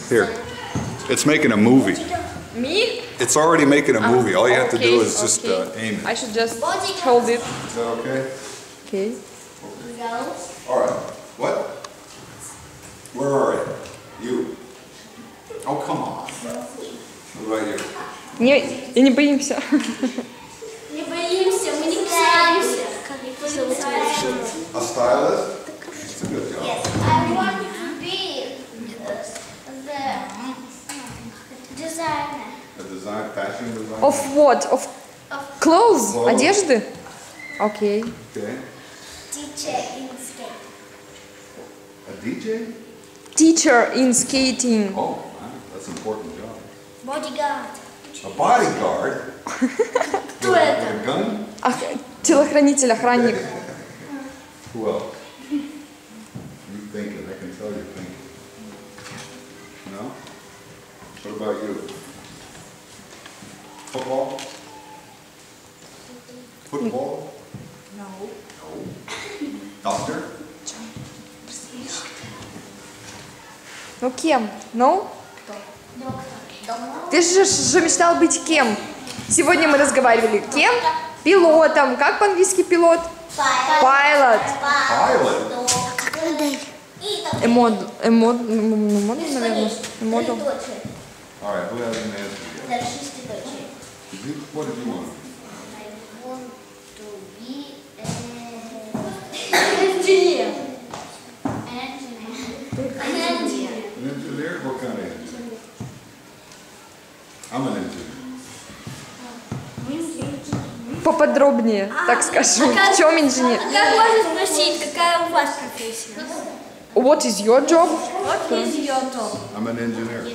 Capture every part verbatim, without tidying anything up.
Here. It's making a movie. Me? It's already making a movie. All you have to Okay, do is just okay. uh, aim it. I should just hold it. Is that okay? Okay. All right. What? Where are you? You. Oh, come on. What about you? Не, и не боимся. Не боимся, мы не кусаемся. A stylist? It's a good job. Yes, I want to be the designer. A design, fashion designer? Of what? Of clothes? Clothes. Одежды? Окей. Okay. Teacher in skate. A D J? Teacher in skating. Oh, wow. That's an important job. Bodyguard. A bodyguard? Кто это? A gun? Ах, телохранитель, охранник. Who else? You thinking, I can tell you're thinking. No? What about you? Football? Football? No. No. Doctor? Ну кем? Ну? Доктор. Ты же, же мечтал быть кем? Сегодня мы разговаривали. Кем? Пилотом. Как по-английски пилот? Pilot. Pilot? Эмод, эмод, эмод, наверное. Эмодом. All right, who hasn't answered yet? Did you, what did you want? I want to be an engineer. An engineer. An engineer. An engineer? What kind of engineer? I'm an engineer. Поподробнее, так скажу. В чем инженер? Как можно спросить, какая у вас профессия? What is your job? What is your job? I'm an engineer.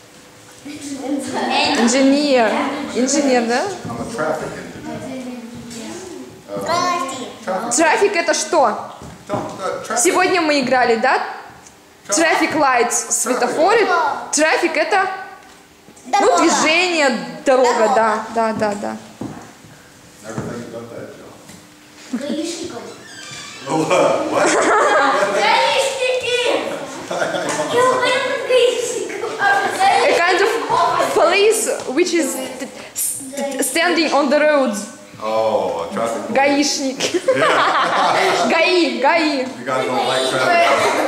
Инженер. Инженер, да? I'm a traffic engineer. Traffic. Трафик это что? Don't, uh, traffic. Сегодня мы играли, да? Traffic lights, светофоры. Трафик это, ну, движение, дорога, да, да, да, да. Never think about that, Joe. Гаишником. Oh, uh, what? Гаишники! Я умею гаишником. A kind of police which is st- standing on the roads. Oh, a traffic police. Гаишник. ГАИ, ГАИ. You guys don't like traffic.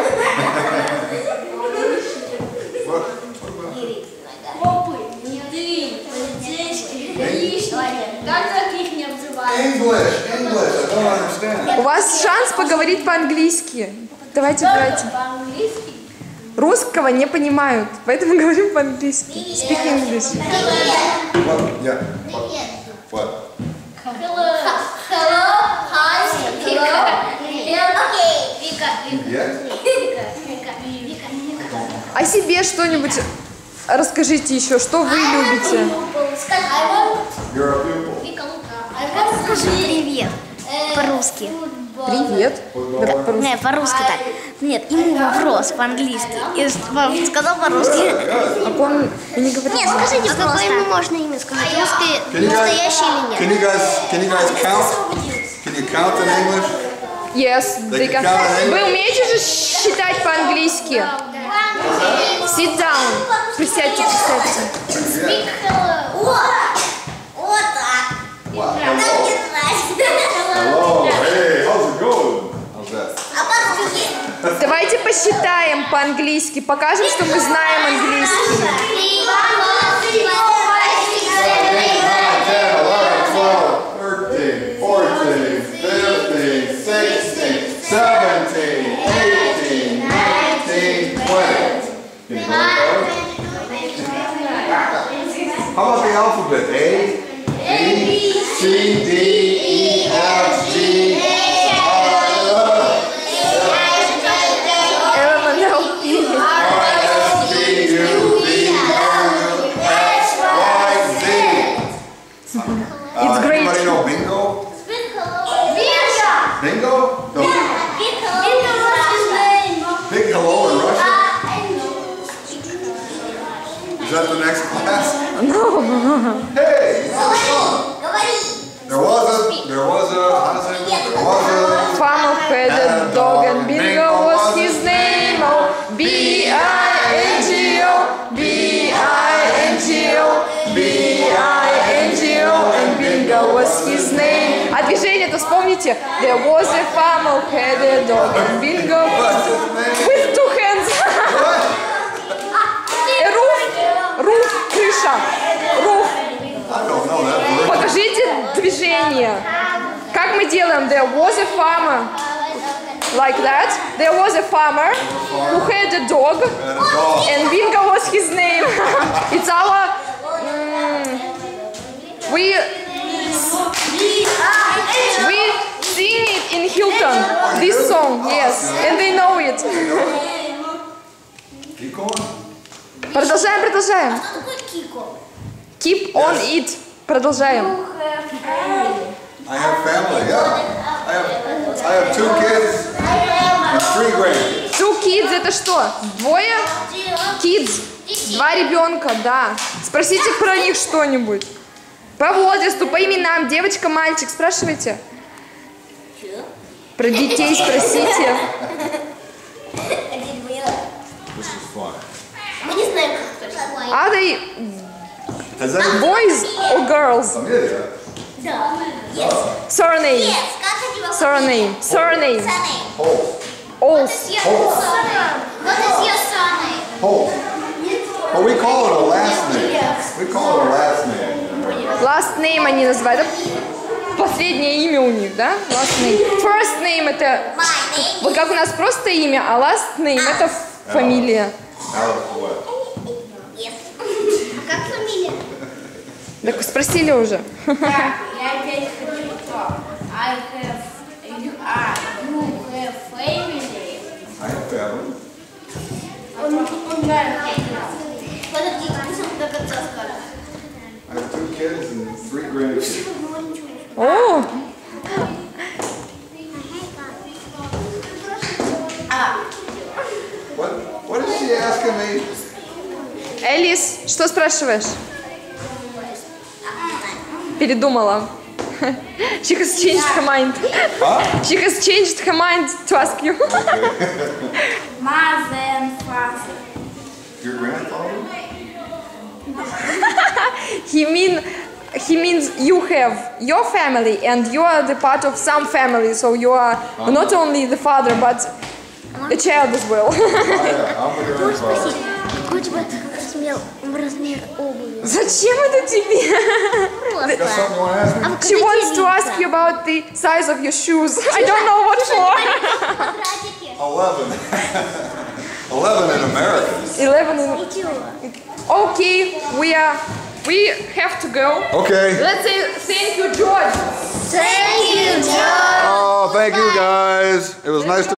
What? What about? Копы, менты, полицейские, гаишники. Как таких не обзывают? English, English, I don't understand. У вас шанс поговорить по-английски. Давайте, давайте. По-английски? Русского не понимают, поэтому говорим по-английски. Speak English. What? Yeah. What? What? Hello. Hello. Hi. Hello. Okay. Вика. Yes? Вика. Вика. Вика. О себе что-нибудь расскажите еще, что вы любите. You're a pupil. Скажи привет по-русски. Привет. Да, по-русски. Не, по-русски так. Нет, ему вопрос по-английски. И он сказал по-русски. А он не говорит. Нет, скажите просто. Какое ему можно имя сказать? Русский, Can you guys, настоящий или нет? can you guys, can you guys count? Can you count in English? Yes, they can. Вы умеете же считать по-английски? Sit down. Присядьте, присядьте. Вот так. Wow. Так держать. Hello. Hey, how's it going? How's that? А по-русски? Давайте посчитаем по-английски. Покажем, что мы знаем английский. ten, eleven, twelve, thirteen, fourteen, fifteen, sixteen, seventeen, eighteen, nineteen, twenty. Can you count How about the alphabet? A, B, C, D, E, F, G, R, Elemental. S, T, U, V, W, X, Y, Z. It's great. Anybody know bingo? Bingo? No. Big hello in Russian? Is that the next class? No. Hey, you have fun. There was a, there was a, how does it go? There was a Farmer had a dog and Bingo was his name. Oh, B I N G O. Спросите, there was a farmer who had a dog and bingo What's his name? with two hands. What? A roof, roof, крыша, roof. I don't know that. Покажите движение. Как мы делаем? There was a farmer. Like that. There was a farmer who had a dog, And a dog. and Bingo was his name. It's our. mm, we we sing it in Hilton. This song, yes, and they know it. Keep going. Продолжаем, продолжаем. Что такое Кико? Keep on it. Продолжаем. I have family, yeah. I have, I have two kids and three grandkids. Two kids это что? Двое? Kids. Два ребенка, да. Спросите про них что-нибудь. По возрасту, по именам. Девочка, мальчик. Спрашивайте. Про детей спросите. This is fun. Мы не знаем, как точно. Are they Has that boys or girls? Familiar? Да. Yes. Surname. Yes. Как его Surname. Surname. Surname. Holt. Ols. What is your surname? Holt. But we call it a last name. We call it a last name. Last name они называют. Это последнее имя у них, да? Last name. First name это... My name. Вот как у нас просто имя, а last name это фамилия. Alice what? Yes. А как фамилия? Так спросили уже. Так, я опять хочу то. I have, you, ah, you have family. I have family. Он, он дальше. Подожди, пусть он до конца скажет. I have two kids and three grandkids. О, What? What is she asking me? Элис, что спрашиваешь? Передумала. She has changed her mind. Huh? She has changed her mind to ask you. Mother and father. Your grandfather? He mean he means you have your family and you are the part of some family, so you are not only the father but a child as well. Oh, yeah, I'm the grandfather. Какой у тебя размер, размер обуви? Зачем это тебе? You got something you want to ask me? She wants to ask you about the size of your shoes. I don't know what for. Квадратики. Eleven. Eleven in America. Eleven. In... Okay, we are. We have to go. Okay. Let's say thank you, George. Thank you, John. Oh, thank you guys. It was nice to